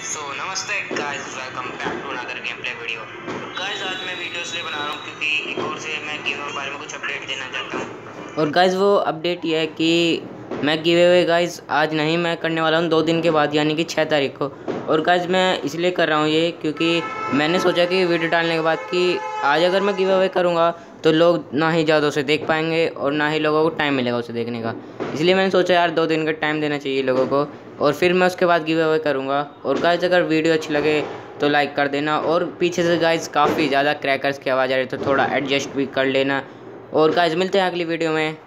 नमस्ते guys, welcome back to another game play video. Guys आज मैं वीडियो इसलिए बना रहा हूँ क्योंकि एक और से मैं गिव अवे के बारे में कुछ अपडेट देना चाहता हूँ। और गाइस वो अपडेट ये है कि मैं गिव अवे गाइस आज नहीं, मैं करने वाला हूँ 2 दिन के बाद, यानी कि 6 तारीख को। और गाइस मैं इसलिए कर रहा हूँ ये क्योंकि मैंने सोचा कि वीडियो डालने के बाद कि आज अगर मैं गिव अवे करूँगा तो लोग ना ही ज़्यादा उसे देख पाएंगे और ना ही लोगों को टाइम मिलेगा उसे देखने का। इसलिए मैंने सोचा यार 2 दिन का टाइम देना चाहिए लोगों को, और फिर मैं उसके बाद गिव अवे करूँगा। और गाइस अगर वीडियो अच्छी लगे तो लाइक कर देना, और पीछे से गाइस काफ़ी ज़्यादा क्रैकर्स की आवाज़ आ रही है तो थोड़ा एडजस्ट भी कर लेना। और गाइस मिलते हैं अगली वीडियो में।